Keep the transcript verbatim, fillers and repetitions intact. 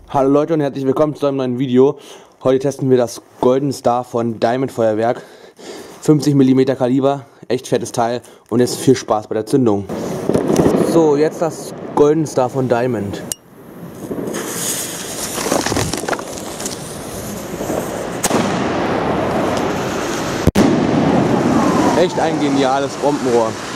Hallo Leute und herzlich willkommen zu einem neuen Video. Heute testen wir das Golden Star von Diamond Feuerwerk. fünfzig Millimeter Kaliber, echt fettes Teil und jetzt viel Spaß bei der Zündung. So, jetzt das Golden Star von Diamond. Echt ein geniales Bombenrohr.